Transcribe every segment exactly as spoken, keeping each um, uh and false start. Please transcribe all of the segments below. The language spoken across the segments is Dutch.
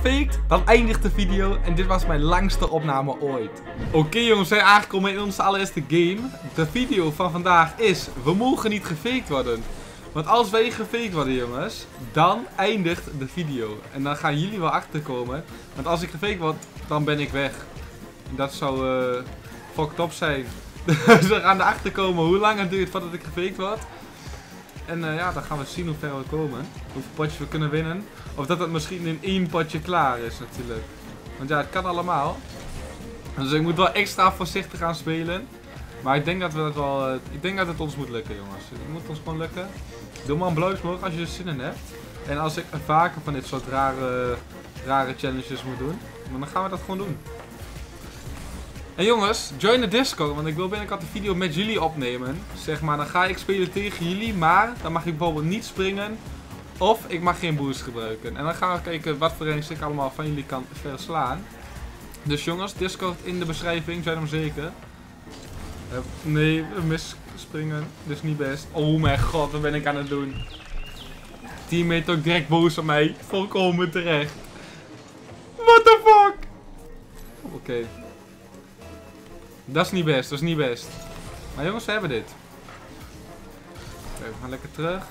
gefaked, dan eindigt de video. En dit was mijn langste opname ooit. Oké okay, jongens, we zijn aangekomen in onze allereerste game. De video van vandaag is, we mogen niet gefaked worden. Want als wij gefaked worden jongens, dan eindigt de video. En dan gaan jullie wel achterkomen. Want als ik gefaked word, dan ben ik weg. En dat zou uh, fucked up zijn. Dus we gaan erachter komen hoe lang het duurt voordat ik gefaked word. En uh, ja, dan gaan we zien hoe ver we komen. Hoeveel potjes we kunnen winnen. Of dat het misschien in één potje klaar is natuurlijk. Want ja, het kan allemaal. Dus ik moet wel extra voorzichtig gaan spelen. Maar ik denk dat we dat wel. Uh, ik denk dat het ons moet lukken jongens. Het moet ons gewoon lukken. Doe maar een blauw morgen als je er zin in hebt. En als ik vaker van dit soort rare, rare challenges moet doen. Dan gaan we dat gewoon doen. En jongens, join de Discord, want ik wil binnenkort een video met jullie opnemen. Zeg maar, dan ga ik spelen tegen jullie, maar dan mag ik bijvoorbeeld niet springen. Of ik mag geen boost gebruiken. En dan gaan we kijken wat voor ranks ik allemaal van jullie kan verslaan. Dus jongens, Discord in de beschrijving, zijn hem zeker. Uh, nee, mis springen, dus niet best. Oh mijn god, wat ben ik aan het doen? Teammate ook direct boos op mij, volkomen terecht. What the fuck? Oké. Okay. Dat is niet best, dat is niet best. Maar jongens, we hebben dit. Oké, we gaan lekker terug.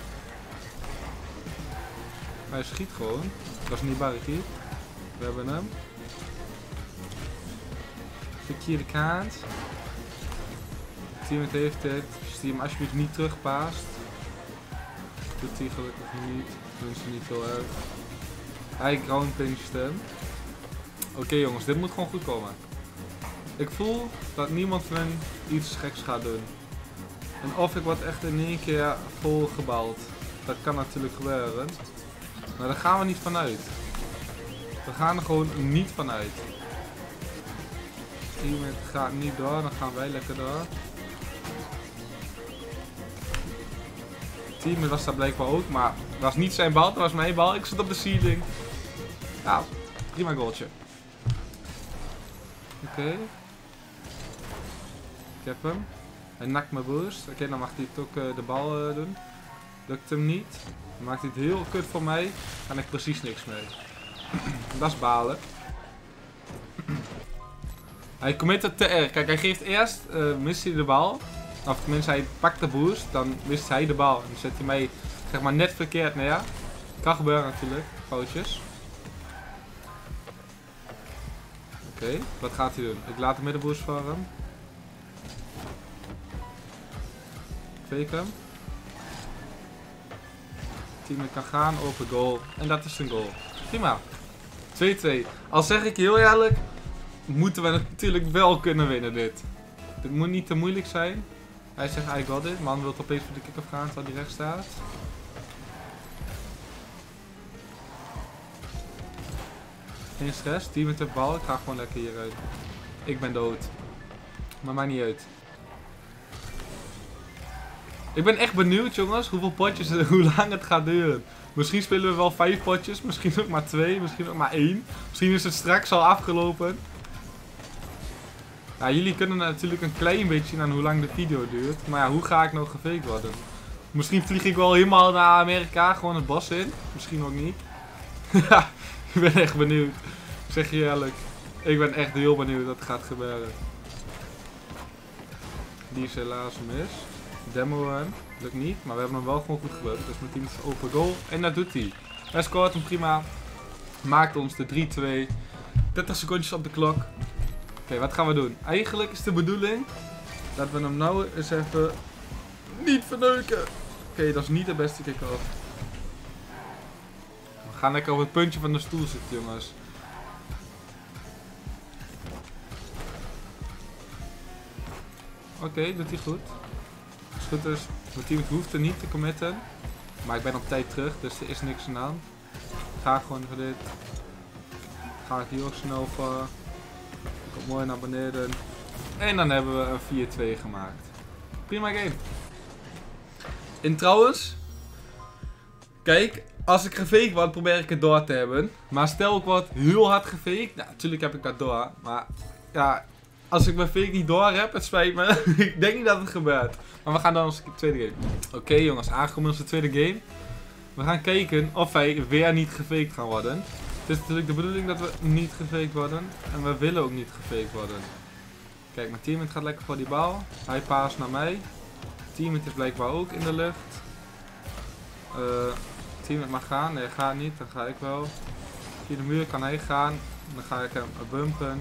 Hij schiet gewoon. Dat is niet barrigiet. We hebben hem. Verkeerde kaart. Teammate heeft het. Als hij hem alsjeblieft niet terugpaast. Doet hij gelukkig niet. Doen ze niet veel uit. Hij ground pinched hem. Oké okay, jongens, dit moet gewoon goed komen. Ik voel dat niemand van hen iets geks gaat doen. En of ik word echt in één keer vol gebald. Dat kan natuurlijk gebeuren. Maar daar gaan we niet vanuit. We gaan er gewoon niet vanuit. Iemand gaat niet door, dan gaan wij lekker door. Team was daar blijkbaar ook, maar het was niet zijn bal, het was mijn bal. Ik zit op de ceiling. Ja, prima goaltje. Oké. Okay. Ik heb hem. Hij nakt mijn boost. Oké, okay, dan mag hij het ook uh, de bal uh, doen. Lukt hem niet. Dan maakt hij het heel kut voor mij. Daar kan ik precies niks mee. Dat is balen. Hij committe te erg. Kijk, hij geeft eerst, uh, mist hij de bal. Of tenminste, hij pakt de boost. Dan mist hij de bal. En dan zet hij mij, zeg maar, net verkeerd neer. Kan gebeuren natuurlijk. Foutjes. Oké, okay, wat gaat hij doen? Ik laat hem met de boost voor hem. Fake hem. Teammate kan gaan, open goal. En dat is een goal. Prima. twee twee. Al zeg ik heel eerlijk, moeten we natuurlijk wel kunnen winnen dit. Dit moet niet te moeilijk zijn. Hij zegt eigenlijk wel dit. Man wil opeens voor de kick-off gaan terwijl hij recht staat. Geen stress, team met de bal. Ik ga gewoon lekker hieruit. Ik ben dood. Maar maakt niet uit. Ik ben echt benieuwd jongens, hoeveel potjes, hoe lang het gaat duren. Misschien spelen we wel vijf potjes, misschien ook maar twee, misschien ook maar één. Misschien is het straks al afgelopen. Ja, jullie kunnen natuurlijk een klein beetje zien aan hoe lang de video duurt. Maar ja, hoe ga ik nou gefaked worden? Misschien vlieg ik wel helemaal naar Amerika, gewoon het bos in. Misschien ook niet. Ja, ik ben echt benieuwd. Ik zeg je eerlijk. Ik ben echt heel benieuwd wat gaat gebeuren. Die is helaas mis. Demo hem. Lukt niet, maar we hebben hem wel gewoon goed gebruikt. Dus mijn team is open goal. En dat doet hij. Hij scoort hem prima. Maakt ons de drie twee. dertig secondjes op de klok. Oké, okay, wat gaan we doen? Eigenlijk is de bedoeling dat we hem nou eens even niet verneuken. Oké, okay, dat is niet de beste kick-off. We gaan lekker op het puntje van de stoel zitten, jongens. Oké, okay, doet hij goed. Als het goed is, mijn team hoeft er niet te committen. Maar ik ben op tijd terug, dus er is niks aan de hand. Ik ga gewoon voor dit. Ga ik hier ook snel voor. Ik kom mooi naar beneden. En dan hebben we een vier twee gemaakt. Prima game. En trouwens, kijk, als ik gefaked word, probeer ik het door te hebben. Maar stel ik word heel hard gefaked, nou, natuurlijk heb ik dat door. Maar ja, als ik mijn fake niet door heb, het spijt me. Ik denk niet dat het gebeurt. Maar we gaan dan onze tweede game. Oké okay, jongens, aangekomen in onze tweede game. We gaan kijken of wij weer niet gefaked gaan worden. Het is natuurlijk de bedoeling dat we niet gefaked worden. En we willen ook niet gefaked worden. Kijk, mijn teammate gaat lekker voor die bal. Hij paast naar mij. Teammate is blijkbaar ook in de lucht. Uh, teammate mag gaan. Nee, hij gaat niet. Dan ga ik wel. Via de muur kan hij gaan. Dan ga ik hem bumpen.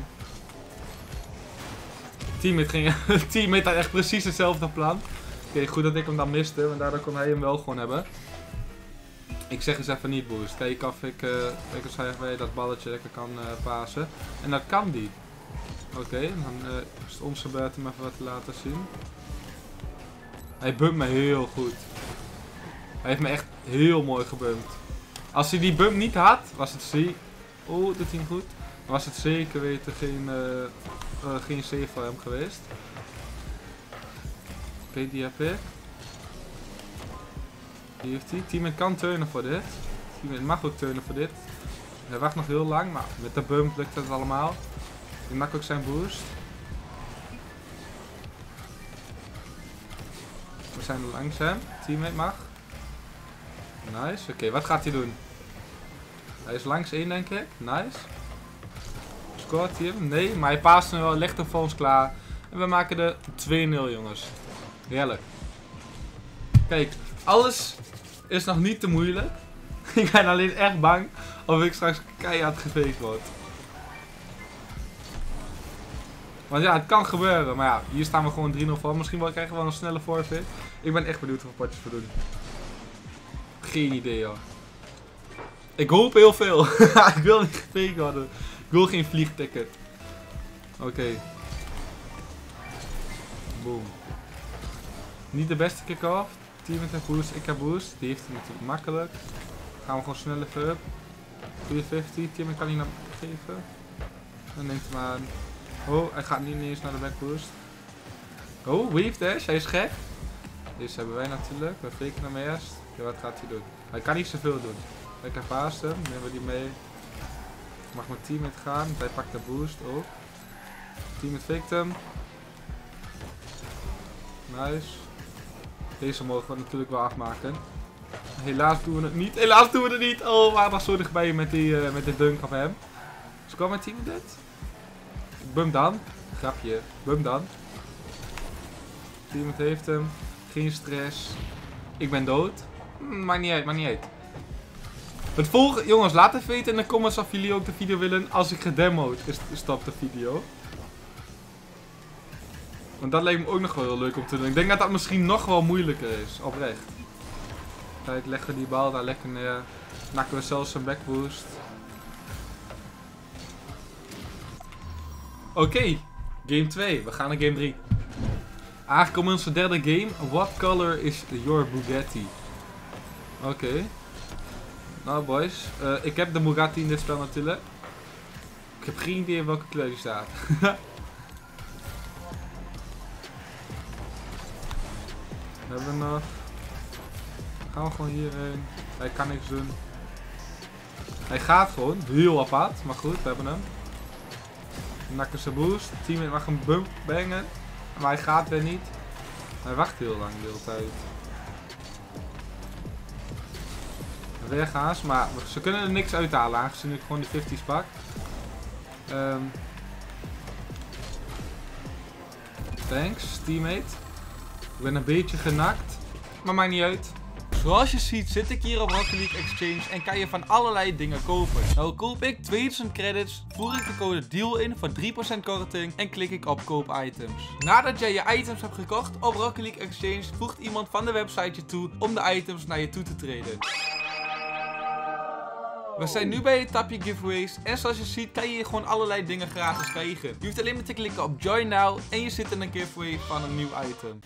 Teammate ging... teammate had echt precies hetzelfde plan. Oké, okay, goed dat ik hem dan miste. Want daardoor kon hij hem wel gewoon hebben. Ik zeg eens even niet boost. Kijk of ik, uh, ik eens dat balletje lekker kan uh, pasen. En dat kan die. Oké, okay, dan uh, is het onze beurt om even wat te laten zien. Hij bumpt me heel goed. Hij heeft me echt heel mooi gebumpt. Als hij die bump niet had, was het zeker... Oeh, doet hij hem goed. Dan was het zeker weten geen, uh, uh, geen save voor hem geweest. Oké, okay, die heb ik. Die heeft hij. Teammate kan turnen voor dit. Teammate mag ook turnen voor dit. Hij wacht nog heel lang, maar met de bump lukt het allemaal. Ik maak ook zijn boost. We zijn langs hem. Teammate mag. Nice. Oké, okay, wat gaat hij doen? Hij is langs één, denk ik. Nice. Scoort hij hem? Nee, maar hij paast nu wel. Legt hem voor ons klaar. En we maken de twee nul, jongens. Heerlijk. Kijk, alles is nog niet te moeilijk. Ik ben alleen echt bang of ik straks keihard gefaked word. Want ja, het kan gebeuren. Maar ja, hier staan we gewoon drie nul voor. Misschien wel krijgen we wel een snelle forfeit. Ik ben echt benieuwd hoeveel potjes we doen. Geen idee, joh. Ik hoop heel veel. Ik wil niet gefaked worden. Ik wil geen vliegticket. Oké. Okay. Boom. Niet de beste kick-off. Teammate heeft boost, ik heb boost. Die heeft hij natuurlijk makkelijk. Gaan we gewoon snel even up. Goeie vijftig. Teammate kan hij naar geven. Dan neemt hem aan. Oh, hij gaat niet eens naar de backboost. Oh, weave dash. Hij is gek. Deze hebben wij natuurlijk. We faken hem eerst. Ja, wat gaat hij doen? Hij kan niet zoveel doen. Lekker paast hem. Nemen we die mee. Mag mijn teammate gaan. Hij pakt de boost ook. Teammate faked hem. Nice. Deze mogen we natuurlijk wel afmaken. Helaas doen we het niet. Helaas doen we het niet. Oh, we waren nog zo dichtbij met die, uh, met de dunk op hem. Scoort mijn team dit? Bum dan. Grapje. Bum dan. Teammate heeft hem. Geen stress. Ik ben dood. Maakt niet uit, maakt niet uit. Het volgende, jongens, laat even weten in de comments of jullie ook de video willen als ik gedemoed is, stop de video. Want dat lijkt me ook nog wel heel leuk om te doen. Ik denk dat dat misschien nog wel moeilijker is, oprecht. Kijk, leggen we die bal daar lekker neer. Nakken we zelfs een backboost. Oké, okay. Game twee. We gaan naar game drie. Aangekomen in onze derde game. What color is your Bugatti? Oké. Okay. Nou boys, uh, ik heb de Bugatti in dit spel natuurlijk. Ik heb geen idee welke kleur die staat. We hebben nog. Gaan we gewoon hierheen. Hij kan niks doen. Hij gaat gewoon. Heel apart. Maar goed, we hebben hem. Nakken zijn boost. Teammate mag een bump bangen. Maar hij gaat weer niet. Hij wacht heel lang de hele tijd. Weer gaan ze, maar ze kunnen er niks uithalen aangezien ik gewoon die vijfti's pak. Um, thanks, teammate. Ik ben een beetje genakt, maar maakt niet uit. Zoals je ziet zit ik hier op Rocket League Exchange en kan je van allerlei dingen kopen. Nou koop ik tweeduizend credits, voer ik de code DEAL in voor drie procent korting en klik ik op koop items. Nadat jij je items hebt gekocht op Rocket League Exchange voegt iemand van de website je toe om de items naar je toe te treden. We zijn nu bij het tapje giveaways en zoals je ziet kan je hier gewoon allerlei dingen gratis krijgen. Je hoeft alleen maar te klikken op join now en je zit in een giveaway van een nieuw item.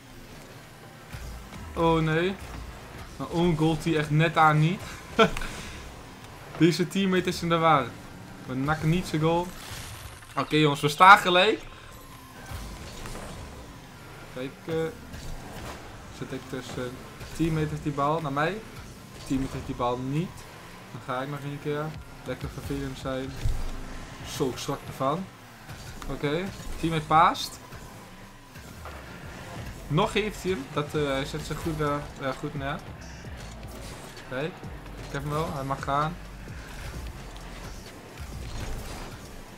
Oh nee. Een own gold die echt net aan niet. Deze teammate is in de war. We nakken niet zijn goal. Oké okay, jongens, we staan gelijk. Kijk. Uh, zit ik tussen. Teammate heeft die bal naar mij. Teammate heeft die bal niet. Dan ga ik nog een keer. Lekker vervelend zijn. Zo schrok ervan. Oké. Okay. Teammate paast. Nog heeft hij hem. Dat, uh, hij zet zich goed, uh, uh, goed neer. Kijk. Ik heb hem wel. Hij mag gaan.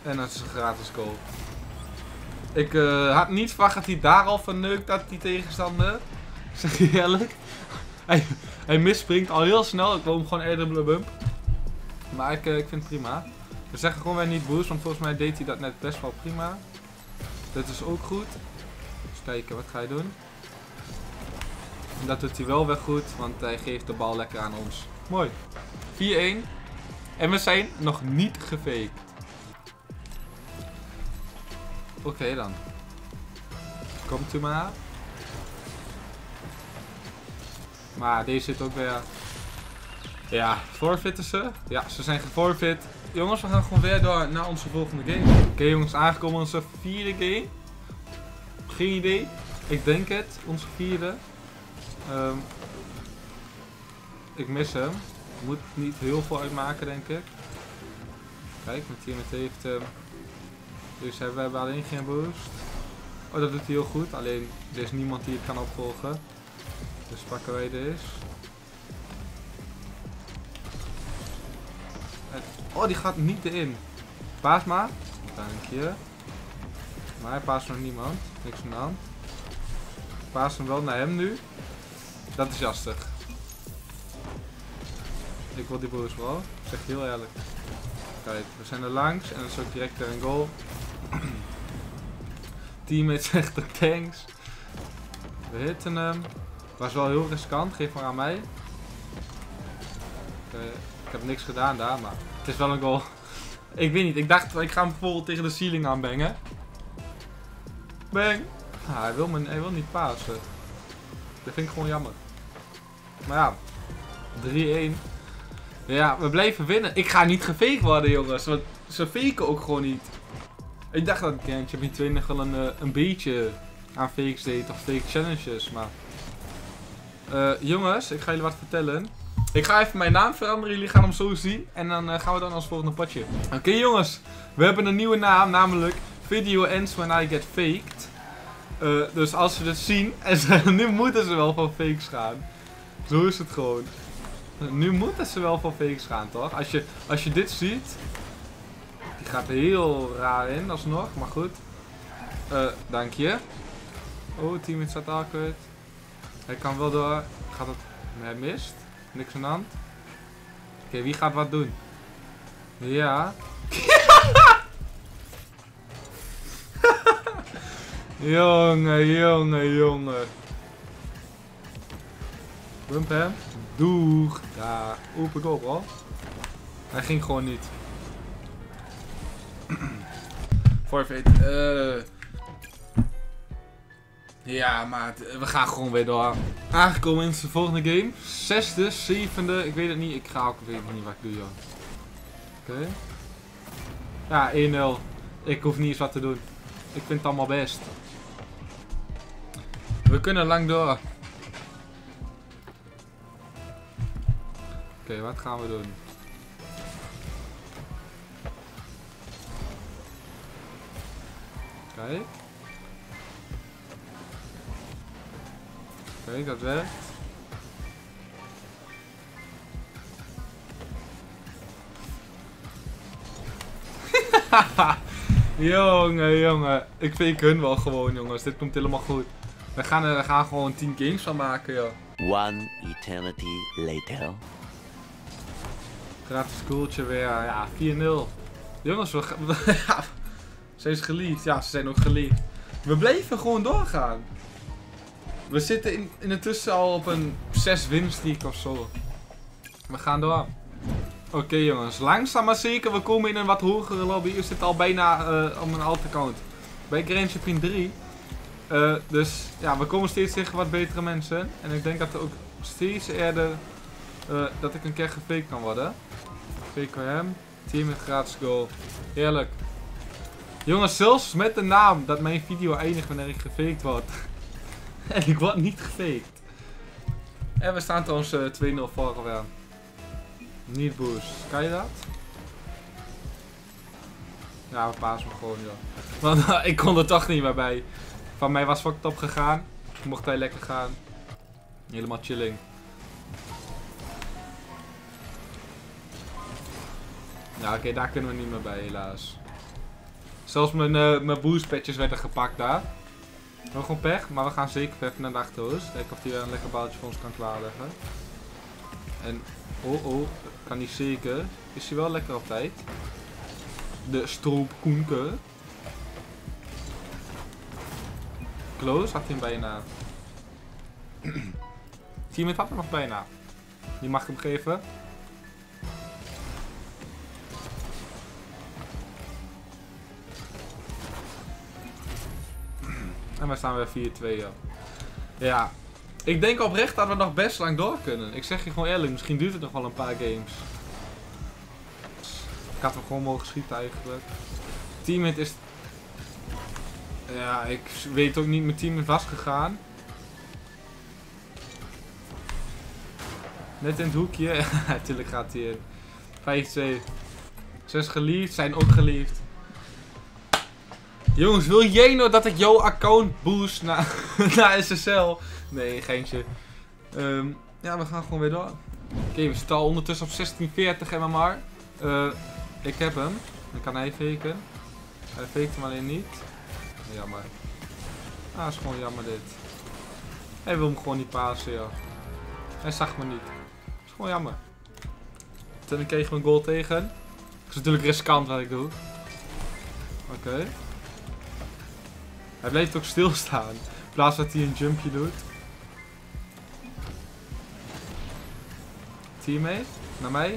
En dat is een gratis goal. Ik uh, had niet verwacht dat hij daar al verneukt had, die tegenstander. Zeg je eerlijk. Hij, hij misspringt al heel snel. Ik wil hem gewoon eerder blub bump. Maar ik, uh, ik vind het prima. We zeggen gewoon weer niet boost, want volgens mij deed hij dat net best wel prima. Dit is ook goed. Eens kijken, wat ga je doen? En dat doet hij wel weer goed, want hij geeft de bal lekker aan ons. Mooi. vier één. En we zijn nog niet gefaked. Oké okay, dan. Komt u maar. Maar deze zit ook weer... Ja, forfeiten ze. Ja, ze zijn geforfeit. Jongens, we gaan gewoon weer door naar onze volgende game. Oké okay, jongens, aangekomen onze vierde game. Geen idee. Ik denk het, onze vierde. Um, ik mis hem. Moet niet heel veel uitmaken, denk ik. Kijk, mijn team heeft hem. Dus hebben we hebben alleen geen boost. Oh, dat doet hij heel goed. Alleen, er is niemand die het kan opvolgen. Dus pakken wij deze. En, oh, die gaat niet erin. Paas maar. Dank je. Maar hij paast nog niemand. Niks aan de hand. Paas hem wel naar hem nu. Dat is lastig. Ik wil die boost wel. Ik zeg heel eerlijk. Kijk, we zijn er langs en dat is ook direct weer een goal. Teammate zegt de thanks. We hitten hem. Was wel heel riskant, geef maar aan mij. Okay. Ik heb niks gedaan daar, maar het is wel een goal. Ik weet niet, ik dacht ik ga hem bijvoorbeeld tegen de ceiling aanbangen. Bang! Ah, hij, wil me, hij wil niet pasen. Dat vind ik gewoon jammer. Maar ja, drie één. Ja, we blijven winnen. Ik ga niet gefaked worden, jongens. Want ze faken ook gewoon niet. Ik dacht dat ik in Champion twee nog wel een, een beetje aan fakes deed. Of fake challenges. Maar uh, jongens, ik ga jullie wat vertellen. Ik ga even mijn naam veranderen. Jullie gaan hem zo zien. En dan uh, gaan we dan als volgende potje. Oké okay, jongens. We hebben een nieuwe naam. Namelijk Video Ends When I Get Faked. Uh, dus als ze dit zien. En ze, nu moeten ze wel van fakes gaan. Zo is het gewoon. Nu moeten ze wel van fakes gaan, toch? Als je, als je dit ziet. Die gaat er heel raar in, alsnog. Maar goed. Uh, dank je. Oh, het team staat awkward. Hij kan wel door. Gaat het... Hij mist. Niks aan de hand. Oké, okay, wie gaat wat doen? Ja. Jongen, jongen, jongen. Bump hem. Doeg. Ja, open goal, bro. Hij ging gewoon niet. Forfeit. Uh. Ja, maar we gaan gewoon weer door. Aangekomen in de volgende game. Zesde, zevende. Ik weet het niet. Ik ga ook weet niet wat ik doe, joh. Oké. Okay. Ja, één nul. Ik hoef niet eens wat te doen. Ik vind het allemaal best. We kunnen lang door. Oké, okay, wat gaan we doen? Kijk. Kijk, dat werkt. Jongen, jongen. Ik fake hun wel gewoon, jongens. Dit komt helemaal goed. We gaan er we gaan gewoon tien games van maken, joh. One eternity later. Gratis goaltje weer. Ja, vier nul. Jongens, we gaan... Ze is geliefd. Ja, ze zijn ook geliefd. We blijven gewoon doorgaan. We zitten in, in intussen al op een zes winstreak of zo. We gaan door. Oké okay, jongens, langzaam maar zeker. We komen in een wat hogere lobby. We zitten al bijna uh, op een alt account. Bij Grand Champion drie. Uh, dus ja, we komen steeds tegen wat betere mensen. En ik denk dat er ook steeds eerder uh, dat ik een keer gefaked kan worden. Faken we hem. Team met gratis goal. Heerlijk. Jongens, zelfs met de naam dat mijn video eindigt wanneer ik gefaked word. En ik word niet gefaked. En we staan trouwens uh, twee nul voor alweer. Niet boost. Kan je dat? Ja, we pasen hem gewoon, joh. Want uh, ik kon er toch niet meer bij. Van mij was fucked op gegaan. Mocht hij lekker gaan. Helemaal chilling. Ja, oké, okay, daar kunnen we niet meer bij, helaas. Zelfs mijn, uh, mijn boost patches werden gepakt daar. Nog gewoon pech, maar we gaan zeker even naar de achterhoofd. Kijken of hij een lekker balletje voor ons kan klaarleggen. En, oh oh, kan hij zeker. Is hij wel lekker op tijd. De stroop Koenke. Close, had hij hem bijna. Teammate had hem nog bijna. Die mag hem geven. En we staan weer vier twee, ja. Ja. Ik denk oprecht dat we nog best lang door kunnen. Ik zeg je gewoon eerlijk, misschien duurt het nog wel een paar games. Ik had hem gewoon mogen schieten eigenlijk. Teammate is... Ja, ik weet ook niet, mijn teammate was gegaan. Net in het hoekje. Ja, natuurlijk gaat hij in. vijf twee. Zes geliefd, zijn ook geliefd. Jongens, wil jij nou dat ik jouw account boost naar, naar S S L? Nee, geintje. Um, ja, we gaan gewoon weer door. Oké, okay, we staan ondertussen op zestien veertig M M R. Uh, ik heb hem. Dan kan hij faken. Hij faked hem alleen niet. Jammer. Ah, is gewoon jammer dit. Hij wil hem gewoon niet pasen, joh. Hij zag me niet. Is gewoon jammer. Toen kreeg we een goal tegen. Dat is natuurlijk riskant wat ik doe. Oké. Okay. Hij blijft ook stilstaan. In plaats dat hij een jumpje doet. Teammate. Naar mij.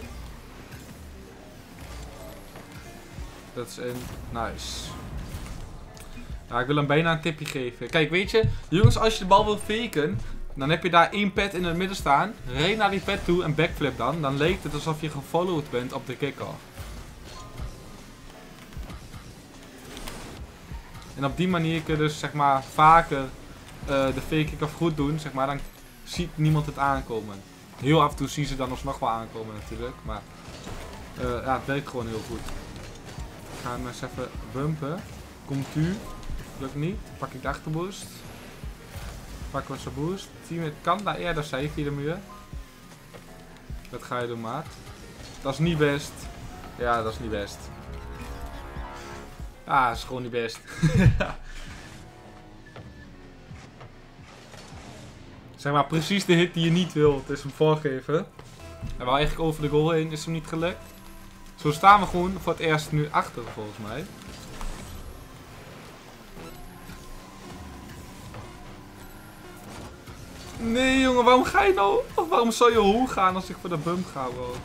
Dat is een... Nice. Nou, ik wil hem bijna een tipje geven. Kijk, weet je. Jongens, als je de bal wil faken. Dan heb je daar één pad in het midden staan. Ren naar die pad toe en backflip dan. Dan leek het alsof je gefollowed bent op de kick-off. En op die manier kun je dus zeg maar vaker uh, de fake kick-off goed doen. Zeg maar, dan ziet niemand het aankomen. Heel af en toe zien ze dan alsnog wel aankomen natuurlijk. Maar uh, ja, het werkt gewoon heel goed. Ik ga hem eens even bumpen. Komt u. Lukt niet. Dan pak ik de achterboost. Pakken we zijn boost. Team kan daar eerder zijn via de muur. Wat ga je doen, maat? Dat is niet best. Ja, dat is niet best. Ah, dat is gewoon niet best. Zeg maar precies de hit die je niet wil. Het is hem voorgeven. Hij wou eigenlijk over de goal heen. Is hem niet gelukt. Zo staan we gewoon voor het eerst nu achter volgens mij. Nee jongen, waarom ga je nou? Of waarom zou je hoe gaan als ik voor de bump ga, bro?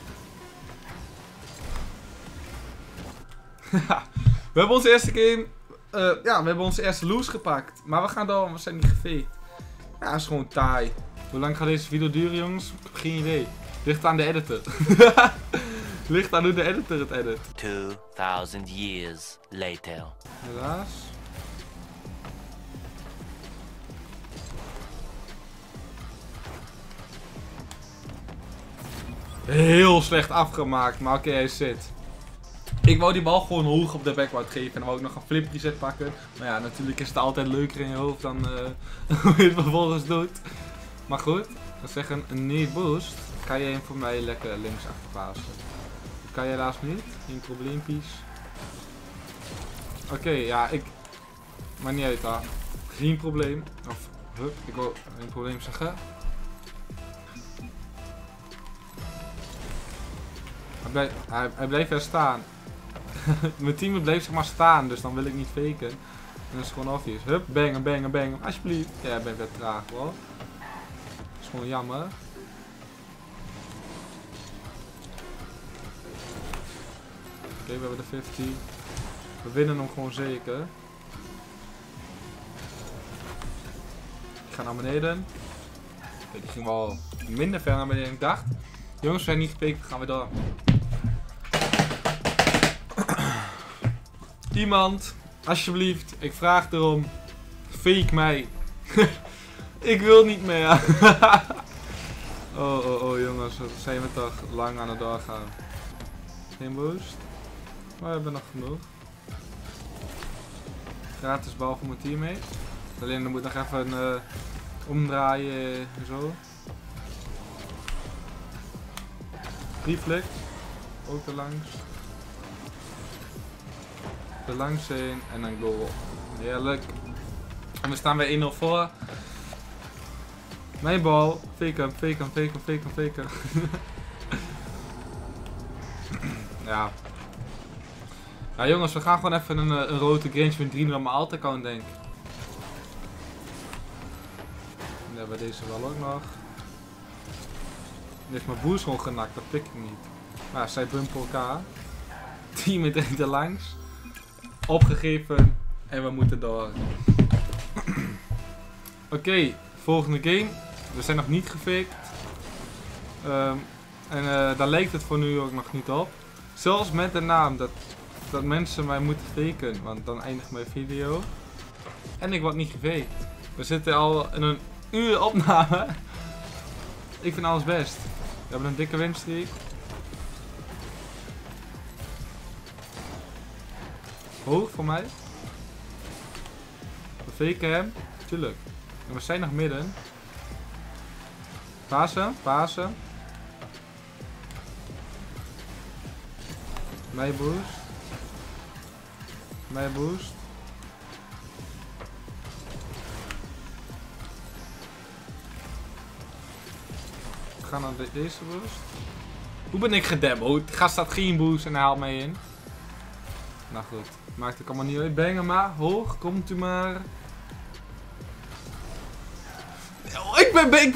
We hebben onze eerste game... Uh, ja, we hebben onze eerste lose gepakt. Maar we gaan door, want we zijn niet gefaked. Ja, dat is gewoon taai. Hoe lang gaat deze video duren, jongens? Ik heb geen idee. Ligt aan de editor. Ligt aan hoe de editor het edit. two thousand years later. Helaas. Heel slecht afgemaakt, maar oké, okay, hij zit. Ik wou die bal gewoon hoog op de backward geven en dan wou ik nog een flip reset pakken. Maar ja, natuurlijk is het altijd leuker in je hoofd dan uh, hoe je het vervolgens doet. Maar goed, dan zeggen een need boost. Kan je hem voor mij lekker links achterpassen. Dat kan je helaas niet, geen probleempies. Oké, okay, ja, ik... Maar niet uit, daar. Geen probleem. Of, hup, ik wil geen probleem zeggen. Hij blijft, hij, hij bleef er staan. Mijn team bleef zeg maar staan, dus dan wil ik niet faken. En dat is gewoon obvious. Hup, bang, bang, bang. Alsjeblieft. Ja, ik ben weer traag hoor. Dat is gewoon jammer. Oké, okay, we hebben de vijftig. We winnen hem gewoon zeker. Ik ga naar beneden. Okay, die ging wel minder ver naar beneden dan ik dacht. Jongens, we zijn niet gefaked, gaan we door. Iemand, alsjeblieft, ik vraag erom. Fake mij. Ik wil niet meer. oh, oh, oh jongens, wat zijn we toch lang aan het doorgaan. Geen boost. Maar we hebben nog genoeg. Gratis bal voor mijn teammate. Alleen dan moet nog even uh, omdraaien en zo. Reflect. Ook er langs. Er langs heen en dan goal. Heerlijk. En we staan weer één nul voor. Mijn bal. Fake hem, fake hem, fake hem, fake hem, fake hem. Ja. Ja jongens, we gaan gewoon even een, een rode Grinch met drie nul op mijn alt-account denk ik. En dan hebben we deze wel ook nog. Die heeft mijn boost gewoon genakt, dat pik ik niet. Maar zij bumpen elkaar. tien meter er langs. Opgegeven. En we moeten door. Oké, okay, volgende game. We zijn nog niet gefaked. Um, en uh, daar lijkt het voor nu ook nog niet op. Zelfs met de naam dat, dat mensen mij moeten faken. Want dan eindigt mijn video. En ik word niet gefaked. We zitten al in een uur opname. Ik vind alles best. We hebben een dikke winstreak. Hoog voor mij. We faken hem. Tuurlijk. En we zijn nog midden. Pasen, pasen. Mijn boost. Mijn boost. We gaan naar de, deze boost. Hoe ben ik gedemoed? Die gast staat geen boost en hij haalt mij in. Nou goed. Maakt het allemaal niet uit. Bangen maar. Hoog. Komt u maar. Oh, ik ben... Ik